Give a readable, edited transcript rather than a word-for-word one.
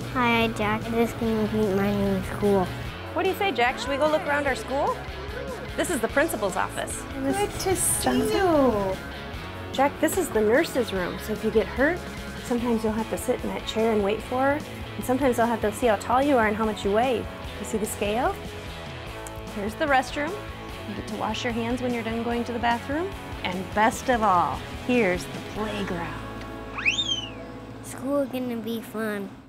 Hi, Jack. This is going to be my new school. What do you say, Jack? Should we go look around our school? This is the principal's office. Good to see you. Jack, this is the nurse's room. So if you get hurt, sometimes you'll have to sit in that chair and wait for her. And sometimes they'll have to see how tall you are and how much you weigh. You see the scale? Here's the restroom. You get to wash your hands when you're done going to the bathroom. And best of all, here's the playground. School is going to be fun.